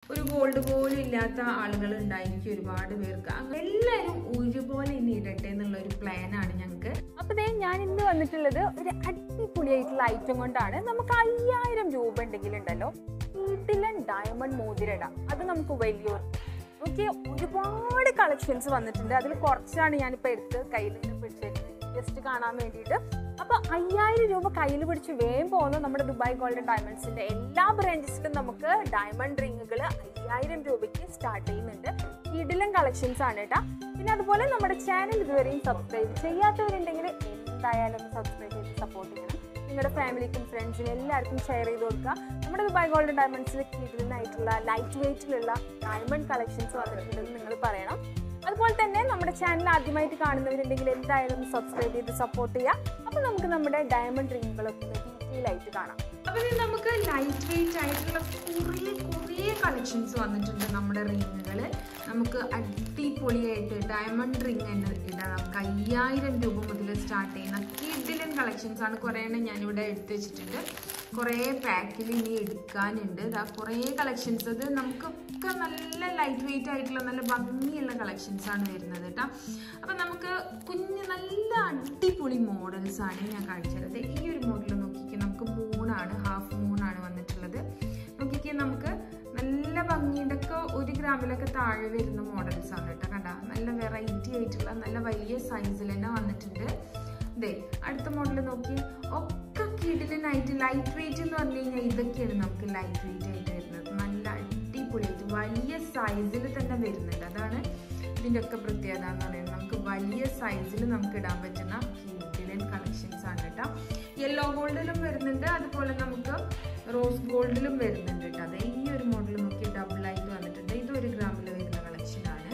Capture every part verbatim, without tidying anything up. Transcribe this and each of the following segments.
ഒരു ഗോൾഡ് പോലും ഇല്ലാത്ത ആളുകൾ ഉണ്ടായിരിക്കും ഒരുപാട് പേർക്ക്. എല്ലാവരും ഒരുപോലെ ഇനി ഇടട്ടെ എന്നുള്ള ഒരു പ്ലാനാണ് ഞങ്ങൾക്ക്. അപ്പോൾ ദേ ഞാൻ ഇന്ന് വന്നിട്ടുള്ളത് ഒരു അടിപൊളിയായിട്ടുള്ള ഐറ്റം കൊണ്ടാണ്. നമുക്ക് അയ്യായിരം രൂപ ഉണ്ടെങ്കിലുണ്ടല്ലോ വീട്ടിലെ ഡയമണ്ട് മോതിരട, അത് നമുക്ക് വലിയൊരു നോക്കി ഒരുപാട് കളക്ഷൻസ് വന്നിട്ടുണ്ട്. അതിൽ കുറച്ചാണ് ഞാനിപ്പോൾ എടുത്ത് കയ്യിൽ നിന്ന് പിടിച്ചിട്ട് ജസ്റ്റ് കാണാൻ വേണ്ടിയിട്ട്. അപ്പോൾ അയ്യായിരം രൂപ കയ്യിൽ പിടിച്ച് വേഗം പോകുന്ന നമ്മുടെ ദുബായ് ഗോൾഡൻ ഡയമണ്ട്സിൻ്റെ എല്ലാ ബ്രാഞ്ചസിലും നമുക്ക് ഡയമണ്ട് റിങ്ങുകൾ അയ്യായിരം രൂപയ്ക്ക് സ്റ്റാർട്ട് ചെയ്യുന്നുണ്ട്. കിടിലൻ കളക്ഷൻസ് ആണ് കേട്ടോ. പിന്നെ അതുപോലെ നമ്മുടെ ചാനൽ ഇതുവരെയും സബ്സ്ക്രൈബ് ചെയ്യാത്തവരുണ്ടെങ്കിൽ എന്തായാലും സബ്സ്ക്രൈബ് ചെയ്ത് സപ്പോർട്ട് ചെയ്യണം. നിങ്ങളുടെ ഫാമിലിക്കും ഫ്രണ്ട്സിനും എല്ലാവർക്കും ഷെയർ ചെയ്ത് കൊടുക്കുക. നമ്മുടെ ദുബായ് ഗോൾഡൻ ഡയമണ്ട്സിൽ കിടിലനായിട്ടുള്ള ലൈറ്റ് വെയ്റ്റിലുള്ള ഡയമണ്ട് കളക്ഷൻസ് വന്നിട്ടുണ്ടെന്ന് നിങ്ങൾ പറയണം. അതുപോലെ തന്നെ നമ്മുടെ ചാനൽ ആദ്യമായിട്ട് കാണുന്നവരുണ്ടെങ്കിൽ എന്തായാലും സബ്സ്ക്രൈബ് ചെയ്ത് സപ്പോർട്ട് ചെയ്യുക. അപ്പോൾ നമുക്ക് നമ്മുടെ ഡയമണ്ട് റിങ്ങുകളൊക്കെ ഡീറ്റെയിൽ ആയിട്ട് കാണാം. അപ്പോൾ നമുക്ക് ലൈറ്റ് വെയിറ്റ് ആയിട്ടുള്ള കുറേ കുറേ കളക്ഷൻസ് വന്നിട്ടുണ്ട്. നമ്മുടെ റിങ്ങുകൾ നമുക്ക് അടിപൊളിയായിട്ട് ഡയമണ്ട് റിങ് തന്നെ ഇടാം. നമുക്ക് അയ്യായിരം രൂപ മുതൽ സ്റ്റാർട്ട് ചെയ്യുന്ന കിഡിലൻ കളക്ഷൻസ് ആണ്. കുറേ എണ്ണം ഞാനിവിടെ എടുത്തു വെച്ചിട്ടുണ്ട്. കുറേ പാക്കിൽ ഇനി എടുക്കാനുണ്ട്. ഇതാ കുറേ കളക്ഷൻസ്. അത് നമുക്കൊക്കെ നല്ല ലൈറ്റ് വെയിറ്റ് ആയിട്ടുള്ള നല്ല ഭംഗിയുള്ള കളക്ഷൻസ് ആണ് വരുന്നത് കേട്ടോ. അപ്പം നമുക്ക് കുഞ്ഞ് നല്ല അടിപൊളി മോഡൽസ് ആണ് ഞാൻ കാണിച്ചത്. ഈ ഒരു മോഡൽ നോക്കിക്കേ, നമുക്ക് മൂണാണ്, ഹാഫ് മൂണാണ് വന്നിട്ടുള്ളത്. നോക്കിക്കേ, നമുക്ക് നല്ല ഭംഗിയുടെ ഒക്കെ ഒരു ഗ്രാമിലൊക്കെ താഴെ വരുന്ന മോഡൽസ് ആണ് കേട്ടോ. കണ്ട നല്ല വെറൈറ്റി ആയിട്ടുള്ള നല്ല വലിയ സൈസിൽ തന്നെ വന്നിട്ടുണ്ട്. ഇതേ അടുത്ത മോഡൽ നോക്കി, ഒക്കെ കിടിലനായിട്ട് ലൈറ്റ് വെയിറ്റ് എന്ന് പറഞ്ഞു കഴിഞ്ഞാൽ ഇതൊക്കെയാണ് നമുക്ക് ലൈറ്റ് വെയിറ്റ് ആയിട്ട് വരുന്നത്. നല്ല അടിപൊളിയായിട്ട് വലിയ സൈസിൽ തന്നെ വരുന്നുണ്ട്. അതാണ് ഇതിൻ്റെ ഒക്കെ പ്രത്യേകത എന്ന് പറയുന്നത്. നമുക്ക് വലിയ സൈസിൽ നമുക്ക് ഇടാൻ പറ്റുന്ന കിടിലൻ കളക്ഷൻസ് ആണ് കേട്ടോ. യെല്ലോ ഗോൾഡിലും വരുന്നുണ്ട്, അതുപോലെ നമുക്ക് റോസ് ഗോൾഡിലും വരുന്നുണ്ട് കേട്ടോ. അതെ ഈ ഒരു മോഡൽ നോക്കി ഡബിൾ ആയിട്ട് വന്നിട്ടുണ്ട്. ഇത് ഒരു ഗ്രാമിൽ വരുന്ന കളക്ഷനാണ്.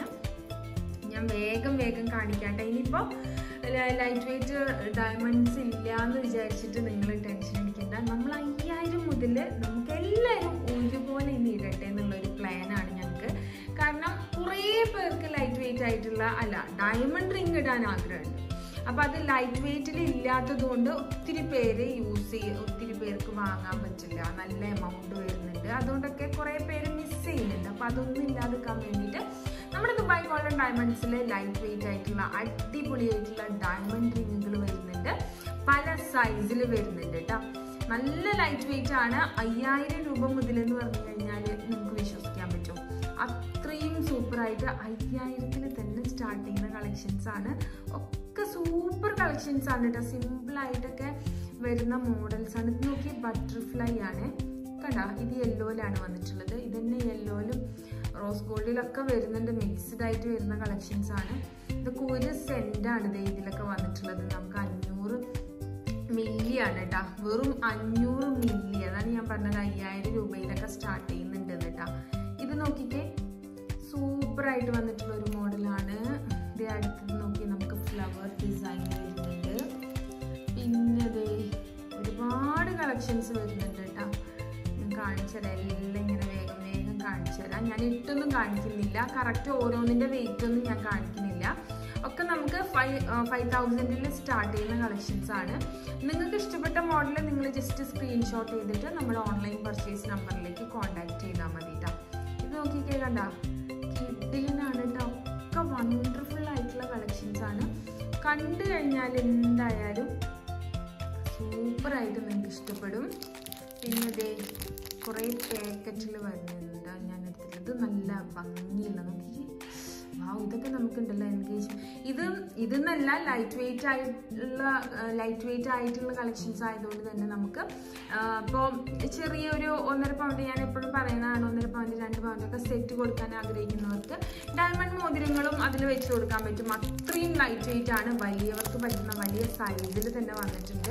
ഞാൻ വേഗം വേഗം കാണിക്കാട്ടെ. ഇനിയിപ്പോൾ ലൈറ്റ് വെയിറ്റ് ഡയമണ്ട്സ് ഇല്ല എന്ന് വിചാരിച്ചിട്ട് നിങ്ങൾ ടെൻഷൻ അടിക്കേണ്ട. നമ്മൾ അയ്യായിരം മുതൽ നമുക്ക് എല്ലാവരും ഒരുപോലെ ഇനി ഇടട്ടെ എന്നുള്ളൊരു പ്ലാനാണ് ഞങ്ങൾക്ക്. കാരണം കുറേ പേർക്ക് ലൈറ്റ് വെയിറ്റ് ആയിട്ടുള്ള അല്ല ഡയമണ്ട് റിങ് ഇടാൻ ആഗ്രഹമുണ്ട്. അപ്പം അത് ലൈറ്റ് വെയിറ്റിൽ ഇല്ലാത്തത് കൊണ്ട് ഒത്തിരി പേര് യൂസ് ചെയ്യ ഒത്തിരി പേർക്ക് വാങ്ങാൻ പറ്റില്ല. നല്ല എമൗണ്ട് വരുന്നുണ്ട്. അതുകൊണ്ടൊക്കെ കുറേ പേര് മിസ് ചെയ്യുന്നുണ്ട്. അപ്പം അതൊന്നും ഇല്ലാതെക്കാൻ വേണ്ടിയിട്ട് നമ്മുടെ ദുബായ് ഗോൾഡൻ ഡയമണ്ട്സിൽ ലൈറ്റ് വെയിറ്റ് ആയിട്ടുള്ള അടിപൊളിയായിട്ടുള്ള ഡയമണ്ട് റിങ്ങുകൾ വരുന്നുണ്ട്. പല സൈസിൽ വരുന്നുണ്ട് കേട്ടോ. നല്ല ലൈറ്റ് വെയിറ്റ് ആണ്. അയ്യായിരം രൂപ മുതലെന്ന് പറഞ്ഞു കഴിഞ്ഞാൽ നിങ്ങൾക്ക് വിശ്വസിക്കാൻ പറ്റും. അത്രയും സൂപ്പറായിട്ട് അയ്യായിരത്തിൽ തന്നെ സ്റ്റാർട്ട് ചെയ്യുന്ന കളക്ഷൻസ് ആണ്. ഒക്കെ സൂപ്പർ കളക്ഷൻസ് ആണ് കേട്ടോ. സിമ്പിളായിട്ടൊക്കെ വരുന്ന മോഡൽസ് ആണ്. ഇത് നോക്കി ബട്ടർഫ്ലൈ ആണ് കണ്ട. ഇത് യെല്ലോയിലാണ് വന്നിട്ടുള്ളത്. ഇതന്നെ യെല്ലോയിലും റോസ് ഗോൾഡിലൊക്കെ വരുന്നുണ്ട്. മിക്സ്ഡ് ആയിട്ട് വരുന്ന കളക്ഷൻസ് ആണ്. ഇതൊക്കെ ഒരു സെന്റാണ് ഇത് ഇതിലൊക്കെ വന്നിട്ടുള്ളത്. നമുക്ക് അഞ്ഞൂറ് മില്ലി ആണ് കേട്ടോ. വെറും അഞ്ഞൂറ് മില്ലി. അതാണ് ഞാൻ പറഞ്ഞത് അയ്യായിരം രൂപയിലൊക്കെ സ്റ്റാർട്ട് ചെയ്യുന്നുണ്ട് കേട്ടോ. ഇത് നോക്കിക്കേ, സൂപ്പറായിട്ട് വന്നിട്ടുള്ള ഒരു മോഡലാണ്. ഇത് അടുത്തത് നോക്കി നമുക്ക് ഫ്ലവർ ഡിസൈൻ വരുന്നുണ്ട്. പിന്നെ ഇതേ ഒരുപാട് കളക്ഷൻസ് വരുന്നുണ്ട് കേട്ടോ. ഞാൻ കാണിച്ചുതരാം. എല്ലാം ഇങ്ങനെ വേഗം വേഗം കാണിച്ചു തരാം. ഞാൻ ഇട്ടൊന്നും കാണിക്കുന്നില്ല. കറക്റ്റ് ഓരോന്നിൻ്റെ വെയിറ്റ് ഒന്നും ഞാൻ കാണിക്കുന്നില്ല. ഒക്കെ നമുക്ക് ഫൈവ് ഫൈവ് തൗസൻഡിൽ സ്റ്റാർട്ട് ചെയ്യുന്ന കളക്ഷൻസ് ആണ്. നിങ്ങൾക്ക് ഇഷ്ടപ്പെട്ട മോഡൽ നിങ്ങൾ ജസ്റ്റ് സ്ക്രീൻഷോട്ട് ചെയ്തിട്ട് നമ്മൾ ഓൺലൈൻ പർച്ചേസ് നമ്പറിലേക്ക് കോൺടാക്ട് ചെയ്താൽ മതി കേട്ടോ. ഇത് നോക്കിക്കേ കണ്ട കിഡിലിനാണ് കേട്ടോ. ഒക്കെ വണ്ടർഫുൾ ആയിട്ടുള്ള കളക്ഷൻസ് ആണ്. കണ്ടു കഴിഞ്ഞാൽ എന്തായാലും സൂപ്പറായിട്ട് നിങ്ങൾക്ക് ഇഷ്ടപ്പെടും. പിന്നെ ഇതേ കുറേ പാക്കറ്റിൽ വരുന്നുണ്ട് ഞാൻ എടുത്തിട്ടുള്ളത്. നല്ല ഭംഗിയുള്ള നോക്കി. ആ ഇതൊക്കെ നമുക്കുണ്ടല്ലോ എൻഗേജ്. ഇത് ഇതെന്നല്ല ലൈറ്റ് വെയിറ്റ് ആയിട്ടുള്ള ലൈറ്റ് വെയിറ്റ് ആയിട്ടുള്ള കളക്ഷൻസ് ആയതുകൊണ്ട് തന്നെ നമുക്ക് ഇപ്പോൾ ചെറിയൊരു ഒന്നര പൗണ്ട് ഞാൻ എപ്പോഴും പറയുന്നതാണ്, ഒന്നര പൗണ്ട് രണ്ട് പൗണ്ടൊക്കെ സെറ്റ് കൊടുക്കാൻ ആഗ്രഹിക്കുന്നവർക്ക് ഡയമണ്ട് മോതിരങ്ങളും അതിൽ വെച്ച് കൊടുക്കാൻ പറ്റും. അത്രയും ലൈറ്റ് വെയിറ്റ് ആണ്. വലിയവർക്ക് പറ്റുന്ന വലിയ സൈസിൽ തന്നെ വന്നിട്ടുണ്ട്.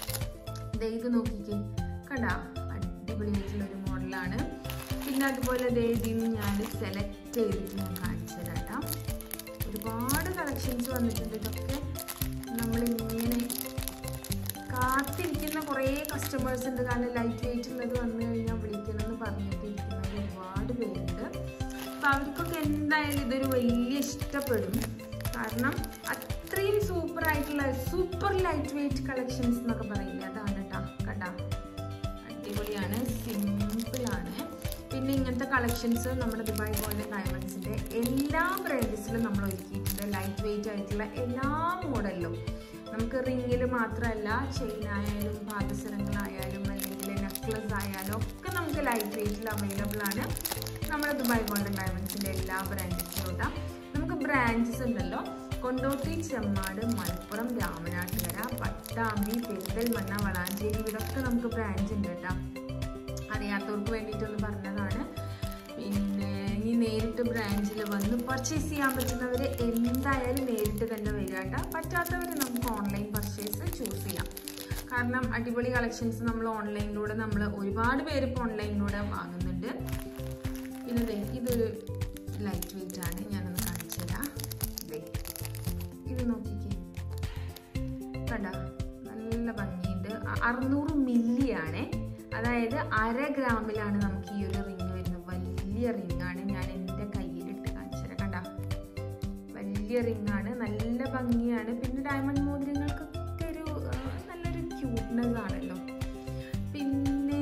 ഇത് നോക്കിക്കേ കണ്ട അടിപൊളിയായിട്ടുള്ളൊരു മോഡലാണ്. പിന്നെ അതുപോലെ ഇതിന്ന് ഞാൻ സെലക്ട് ചെയ്തിട്ട് ഞാൻ കാണിച്ചു തരാം കേട്ടോ. ഒരുപാട് കളക്ഷൻസ് വന്നിട്ടുണ്ട്. ഇതൊക്കെ നമ്മളിങ്ങനെ കാത്തിരിക്കുന്ന കുറേ കസ്റ്റമേഴ്സ് ഉണ്ട്. കാരണം ലൈറ്റ് വെയിറ്റ് ഉള്ളത് വന്നു കഴിഞ്ഞാൽ വിളിക്കണമെന്ന് പറഞ്ഞിട്ട് ഇരിക്കുന്നവർ ഒരുപാട് പേരുണ്ട്. അപ്പോൾ അവർക്കൊക്കെ എന്തായാലും ഇതൊരു വലിയ ഇഷ്ടപ്പെടും. കാരണം അത്രയും സൂപ്പറായിട്ടുള്ള സൂപ്പർ ലൈറ്റ് വെയിറ്റ് കളക്ഷൻസ് എന്നൊക്കെ പറയില്ലേ, അതാണ് കേട്ടോ. കണ്ട അടിപൊളിയാണ്, സിമ്പിളാണ്. പിന്നെ പിന്നെ ഇങ്ങനത്തെ കളക്ഷൻസ് നമ്മുടെ ദുബായ് ഗോൾഡൻ ഡയമണ്ട്സിൻ്റെ എല്ലാ ബ്രാൻഡ്സിലും നമ്മൾ ഒരുക്കിയിട്ടുണ്ട്. ലൈറ്റ് വെയിറ്റ് ആയിട്ടുള്ള എല്ലാ മോഡലിലും നമുക്ക് റിങ്ങിൽ മാത്രമല്ല, ചെയിൻ ആയാലും പാദസരങ്ങളായാലും അല്ലെങ്കിൽ നെക്ലസ് ആയാലും ഒക്കെ നമുക്ക് ലൈറ്റ് വെയിറ്റിൽ അവൈലബിൾ ആണ് നമ്മുടെ ദുബായ് ഗോൾഡൻ ഡയമണ്ട്സിൻ്റെ എല്ലാ ബ്രാൻഡ്സിലും. നമുക്ക് ബ്രാഞ്ചസ് ഉണ്ടല്ലോ, കൊണ്ടോട്ടി, ചെമ്മാട്, മലപ്പുറം, രാമനാട്ടുകര, പട്ടാമ്പി, പെരിന്തൽമണ്ണ, വളാഞ്ചേരി, ഇവിടൊക്കെ നമുക്ക് ബ്രാഞ്ച് ഉണ്ട് കേട്ടോ. അറിയാത്തവർക്ക് വേണ്ടിയിട്ടൊന്ന് പറഞ്ഞതാണ്. പിന്നെ ഇനി നേരിട്ട് ബ്രാഞ്ചിൽ വന്ന് പർച്ചേസ് ചെയ്യാൻ പറ്റുന്നവർ എന്തായാലും നേരിട്ട് തന്നെ വരിക കേട്ടോ. പറ്റാത്തവർ നമുക്ക് ഓൺലൈൻ പർച്ചേസ് ചൂസ് ചെയ്യാം. കാരണം അടിപൊളി കളക്ഷൻസ് നമ്മൾ ഓൺലൈനിലൂടെ നമ്മൾ ഒരുപാട് പേര് ഇപ്പോൾ ഓൺലൈനിലൂടെ വാങ്ങുന്നുണ്ട്. പിന്നെ ഇതൊരു ലൈറ്റ് വെയിറ്റ് ആണ്, ഞാനൊന്ന് കാണിച്ചു തരാം. ഇത് നോക്കിക്കേ, കണ്ട നല്ല ഭംഗിയുണ്ട്. അറുന്നൂറ് മില്ലി ആണ്, അതായത് അര ഗ്രാമിലാണ് നമുക്ക് ഈ ഒരു റിങ് വരുന്നത്. വലിയ റിങ്ങാണ്, ഞാൻ എൻ്റെ കയ്യിലിട്ട് കാണിച്ചു തരാം. കണ്ട വലിയ റിങ്ങാണ്, നല്ല ഭംഗിയാണ്. പിന്നെ ഡയമണ്ട് മോതിരങ്ങൾക്കൊക്കെ ഒരു നല്ലൊരു ക്യൂട്ട്നെസ് ആണല്ലോ. പിന്നെ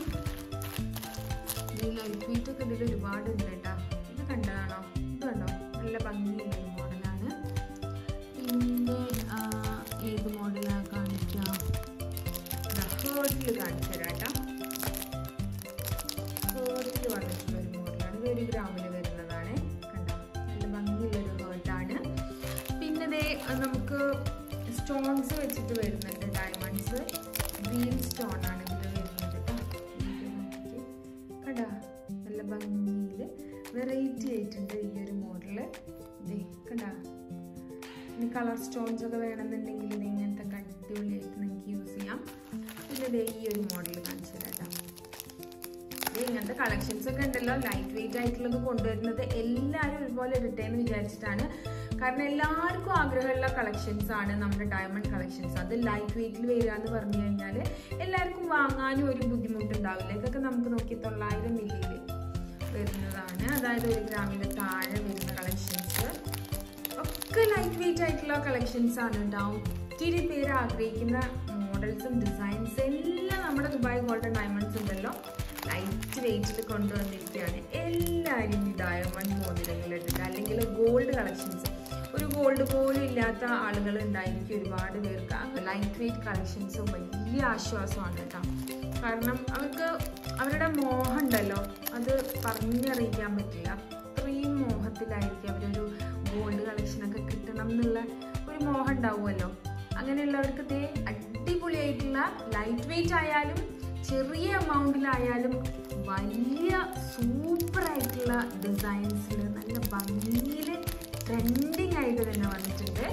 ഈ ലൈറ്റ് വെയിറ്റ് ഒക്കെ ഇതിൽ ഒരുപാട് ഉണ്ട് കേട്ടോ. ഇത് കണ്ടതാണോ? ഇത് കണ്ടോ, നല്ല ഭംഗിയുള്ള ഒരു മോഡലാണ്. പിന്നെ ഏത് മോഡലാണ് കാണിക്കാം? ഹേർട്ടിൽ കാണിച്ചു തരാം കേട്ടോ. ഹേർട്ടിൽ വന്നിട്ടുള്ള ഒരു മോഡലാണ്, ഇത് ഒരു ഗ്രാമിൽ വരുന്നതാണ്. കണ്ടോ, നല്ല ഭംഗിയുള്ളൊരു ഹേർട്ടാണ്. പിന്നെ ദേ നമുക്ക് സ്റ്റോൺസ് വെച്ചിട്ട് വരുന്നുണ്ട്, ഡയമണ്ട്സ്. ഗ്രീൻ സ്റ്റോൺ ആണ് ഇതിൽ വരുന്നത് കേട്ടോ. കണ്ടോ, നല്ല ഭംഗിയിൽ വെറൈറ്റി ആയിട്ടുണ്ട് ഈ ഒരു മോഡല്. ദേ കണ്ടോ, ഇനി കളർ സ്റ്റോൺസ് ഒക്കെ വേണമെന്നുണ്ടെങ്കിൽ ഇത് ഇങ്ങനത്തെ അടിപൊളിയായിട്ട് നിങ്ങൾക്ക് യൂസ് ചെയ്യാം. പിന്നെ ദേ ഈ ഒരു മോഡൽ കാണിച്ചു തരാം. ഇങ്ങനത്തെ കളക്ഷൻസ് ഒക്കെ ഉണ്ടല്ലോ, ലൈറ്റ് വെയിറ്റ് ആയിട്ടുള്ളത് കൊണ്ടുവരുന്നത് എല്ലാവരും ഒരുപോലെ ഇടട്ടെ എന്ന് വിചാരിച്ചിട്ടാണ്. കാരണം എല്ലാവർക്കും ആഗ്രഹമുള്ള കളക്ഷൻസ് ആണ് നമ്മുടെ ഡയമണ്ട് കളക്ഷൻസ്. അത് ലൈറ്റ് വെയിറ്റിൽ വരിക എന്ന് പറഞ്ഞു കഴിഞ്ഞാൽ എല്ലാവർക്കും വാങ്ങാനും ഒരു ബുദ്ധിമുട്ടുണ്ടാവില്ല. ഇതൊക്കെ നമുക്ക് നോക്കി തൊള്ളായിരം മില്ലിയിൽ വരുന്നതാണ്, അതായത് ഒരു ഗ്രാമിൻ്റെ താഴെ വരുന്ന കളക്ഷൻസ് ഒക്കെ ലൈറ്റ് വെയിറ്റ് ആയിട്ടുള്ള കളക്ഷൻസ് ആണ് ഉണ്ടാവും. ഒത്തിരി പേര് ആഗ്രഹിക്കുന്ന മോഡൽസും ഡിസൈൻസ് എല്ലാം നമ്മുടെ ദുബായ് ഗോൾഡൻ ഡയമണ്ട്സ് ഉണ്ടല്ലോ ലൈറ്റ് വെയിറ്റിൽ കൊണ്ടുവന്നിരിക്കുകയാണ്. എല്ലാവരും ഈ ഡയമണ്ട് മോതിരങ്ങൾ എടുക്കുക, അല്ലെങ്കിൽ ഗോൾഡ് കളക്ഷൻസ്. ഒരു ഗോൾഡ് പോലും ഇല്ലാത്ത ആളുകൾ ഉണ്ടായിരിക്കും ഒരുപാട് പേർക്ക്. ലൈറ്റ് വെയിറ്റ് കളക്ഷൻസ് വലിയ ആശ്വാസമാണ് കേട്ടോ. കാരണം അവർക്ക് അവരുടെ മോഹം ഉണ്ടല്ലോ, അത് പറഞ്ഞറിയിക്കാൻ പറ്റില്ല. അത്രയും മോഹത്തിലായിരിക്കും അവരൊരു ഗോൾഡ് കളക്ഷനൊക്കെ കിട്ടണം എന്നുള്ള ഒരു മോഹം ഉണ്ടാവുമല്ലോ. അങ്ങനെയുള്ളവർക്ക് ദേ അടിപൊളിയായിട്ടുള്ള ലൈറ്റ് വെയിറ്റ് ആയാലും ചെറിയ എമൗണ്ടിലായാലും വലിയ സൂപ്പറായിട്ടുള്ള ഡിസൈൻസിൽ നല്ല ഭംഗിയിൽ ട്രെൻഡിങ് ആയിട്ട് തന്നെ വന്നിട്ടുണ്ട്.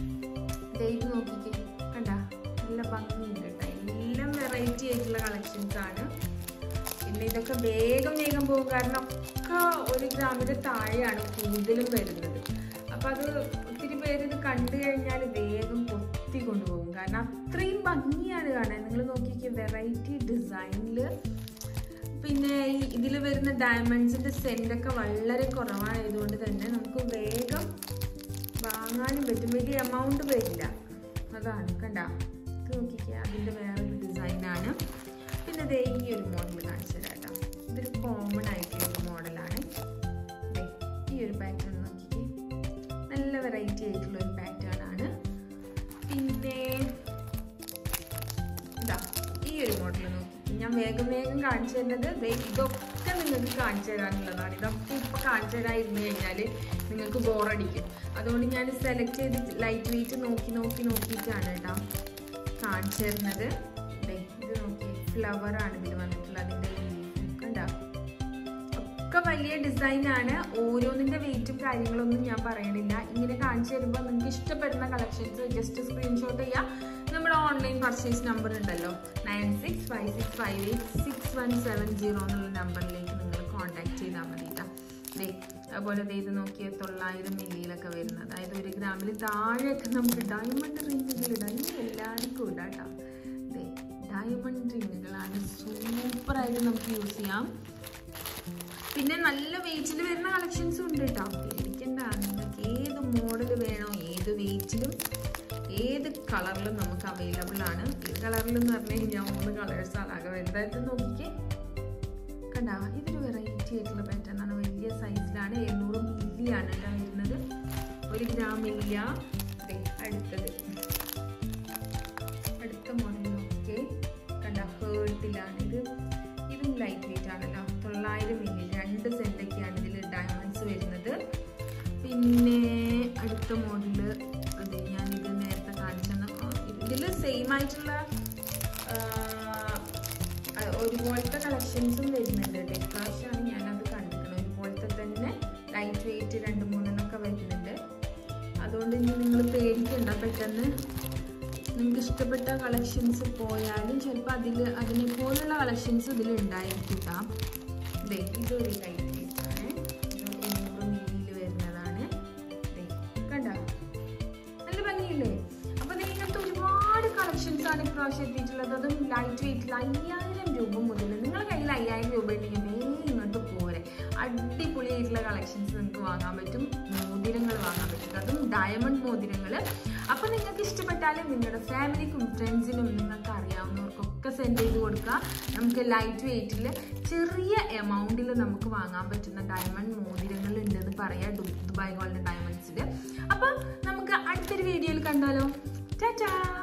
ഇത് നോക്കിക്കേ, കണ്ട നല്ല ഭംഗിയുണ്ട് കേട്ടോ. എല്ലാം വെറൈറ്റി ആയിട്ടുള്ള കളക്ഷൻസ് ആണ്. പിന്നെ ഇതൊക്കെ വേഗം വേഗം പോകും, കാരണം ഒക്കെ ഒരു ഗ്രാമിൻ്റെ താഴെയാണ് കൂടുതലും വരുന്നത്. അപ്പം അത് ഒത്തിരി പേര് ഇത് കണ്ടു കഴിഞ്ഞാൽ വേഗം കൊത്തി കൊണ്ടുപോകും, കാരണം അത്രയും ഭംഗിയാണ് കാണാൻ. നിങ്ങൾ നോക്കിക്കേ, വെറൈറ്റി ഡിസൈനിൽ. പിന്നെ ഈ ഇതിൽ വരുന്ന ഡയമണ്ട്സിൻ്റെ സെൻറ്റൊക്കെ വളരെ കുറവായതുകൊണ്ട് തന്നെ നമുക്ക് വേഗം വാങ്ങാനും പറ്റും, വലിയ എമൗണ്ട് വരില്ല. അതാണ് കണ്ട, ഇത് നോക്കിക്കേ, അതിൻ്റെ വേറൊരു ഡിസൈനാണ്. പിന്നെ ദേ ഈ ഒരു മോഡൽ കാണിച്ചു തരാം കേട്ടോ. ഇതൊരു കോമൺ ആയിട്ടുള്ള ഒരു മോഡലാണ്. ഈ ഒരു പാറ്റേൺ നോക്കിക്കേ, നല്ല വെറൈറ്റി ആയിട്ടുള്ള ഒരു പാറ്റേൺ ആണ്. പിന്നെ ഇതാ ഈ ഒരു മോഡൽ നോക്കി, ഞാൻ വേഗം വേഗം കാണിച്ചു തരുന്നത് ഇതൊക്കെ നിങ്ങൾക്ക് കാണിച്ചു തരാനുള്ളതാണ്. ഇതൊക്കെ ഇപ്പൊ കാണിച്ചു തരാതിരുന്നു കഴിഞ്ഞാൽ നിങ്ങൾക്ക് ബോറടിക്കും. അതുകൊണ്ട് ഞാൻ സെലക്ട് ചെയ്ത് ലൈറ്റ് വെയിറ്റ് നോക്കി നോക്കി നോക്കിയിട്ടാണ് കേട്ടോ കാണിച്ചു തരുന്നത്. ഇത് നോക്കി, ഫ്ലവർ ആണ് ഇതിൽ വന്നിട്ടുള്ളത്. അതിൻ്റെ കണ്ടോ, ഒക്കെ വലിയ ഡിസൈനാണ്. ഓരോന്നിൻ്റെ വെയിറ്റും കാര്യങ്ങളൊന്നും ഞാൻ പറയണില്ല. ഇങ്ങനെ കാണിച്ചു തരുമ്പോൾ നിങ്ങൾക്ക് ഇഷ്ടപ്പെടുന്ന കളക്ഷൻസ് ജസ്റ്റ് സ്ക്രീൻഷോട്ട് ചെയ്യുക. നമ്മുടെ ഓൺലൈൻ പർച്ചേസ് നമ്പർ ഉണ്ടല്ലോ, nine six five six five eight six one seven zero എന്നുള്ള നമ്പറിലേക്ക് നിങ്ങൾ കോൺടാക്ട് ചെയ്താൽ മതി കേട്ടോ. ദേ അതുപോലെ ഇത് നോക്കിയാൽ തൊള്ളായിരം മില്ലിയിലൊക്കെ വരുന്നത്, അതായത് ഒരു ഗ്രാമിൽ താഴെയൊക്കെ നമുക്ക് ഡയമണ്ട് റിങ്ങുകൾ ഇടാം. ഇനി എല്ലാവർക്കും ഇടാം കേട്ടോ. ദേ ഡയമണ്ട് റിങ്ങുകളാണ്, സൂപ്പറായിട്ട് നമുക്ക് യൂസ് ചെയ്യാം. പിന്നെ നല്ല വെയിറ്റിൽ വരുന്ന കളക്ഷൻസും ഉണ്ട് കേട്ടോ, പേടിക്കണ്ട. നിങ്ങൾക്ക് ഏത് മോഡൽ വേണോ, ഏത് വെയിറ്റിലും ഏത് കളറിലും നമുക്ക് അവൈലബിൾ ആണ്. ഏത് കളറിലെന്ന് പറഞ്ഞു കഴിഞ്ഞാൽ മൂന്ന് കളേഴ്സാണ് ആകെ വരുന്നത്. നോക്കിക്കേ, കണ്ട ഇതൊരു വെറൈറ്റി വെറൈറ്റി ആയിട്ടുള്ള പാറ്റേൺ ആണ്. വലിയ സൈസിലാണ്. എഴുന്നൂറ് മില്ലിയാണ് കേട്ടോ വരുന്നത്. ഒരു ഗ്രാം ഇല്ല. അടുത്തത് അടുത്ത മോഡൽ നോക്കിയേ, കണ്ട ഹേർട്ടിലാണ് ഇത്. ഇതും ലൈറ്റ് വെയിറ്റ് ആണല്ലോ. തൊള്ളായിരം മില്ലി, രണ്ട് സെന്റൊക്കെയാണ് ഇതിൽ ഡയമണ്ട്സ് വരുന്നത്. പിന്നെ അടുത്ത മോഡല് അതെ ഞാനിത് നേരത്തെ കാണിച്ചെന്ന ഇതിൽ സെയിം ആയിട്ടുള്ള ഒരുപോലത്തെ കളക്ഷൻസും വരുന്നുണ്ട് കേട്ടോ. ഇപ്രാവശ്യമാണ് ഞാനത് കണ്ടിരിക്കുന്നത്. ഒരുപോലത്തെ തന്നെ ലൈറ്റ് വെയിറ്റ് രണ്ട് മൂന്നെണ്ണമൊക്കെ വരുന്നുണ്ട്. അതുകൊണ്ട് ഇനി നിങ്ങൾ പേടിക്കണ്ട. പെട്ടെന്ന് നിങ്ങൾക്ക് ഇഷ്ടപ്പെട്ട കളക്ഷൻസ് പോയാലും ചിലപ്പോൾ അതിൽ അതിനെ പോലുള്ള കളക്ഷൻസ് ഇതിൽ ഉണ്ടായിരിക്കാം. ഇതേ ഇതൊരു ലൈറ്റ് വെയിറ്റ് ആണ്. എണ്ണൂറ് മില്ലിയിൽ വരുന്നതാണ്. കണ്ട നല്ല ഭംഗിയില്ലേ? അപ്പോൾ ഇങ്ങനത്തെ ഒരുപാട് കളക്ഷൻസ് ആണ് ഇപ്രാവശ്യം എത്തിയിട്ടുള്ളത്. അതും ലൈറ്റ് വെയിറ്റിൽ അയ്യായിരം രൂപ മുതൽ. നിങ്ങളുടെ കയ്യിൽ അയ്യായിരം രൂപ ഉണ്ടെങ്കിൽ വേഗം ഇങ്ങോട്ട് പോരെ. അടിപൊളിയായിട്ടുള്ള കളക്ഷൻസ് നിങ്ങൾക്ക് വാങ്ങാൻ പറ്റും. മോതിരങ്ങൾ വാങ്ങാൻ പറ്റും, അതും ഡയമണ്ട് മോതിരങ്ങൾ. അപ്പോൾ നിങ്ങൾക്ക് ഇഷ്ടപ്പെട്ടാലും നിങ്ങളുടെ ഫാമിലിക്കും ഫ്രണ്ട്സിനും നിങ്ങൾക്ക് അറിയാവുന്നവർക്കൊക്കെ സെൻഡ് ചെയ്ത് കൊടുക്കുക. നമുക്ക് ലൈറ്റ് വെയിറ്റിൽ ചെറിയ എമൗണ്ടിൽ നമുക്ക് വാങ്ങാൻ പറ്റുന്ന ഡയമണ്ട് മോതിരങ്ങൾ ഉണ്ടെന്ന് പറയാം ദുബായ് ഗോൾഡൻ ഡയമണ്ട്സിൽ. അപ്പോൾ നമുക്ക് അടുത്തൊരു വീഡിയോയിൽ കണ്ടാലോ. ടാറ്റാ.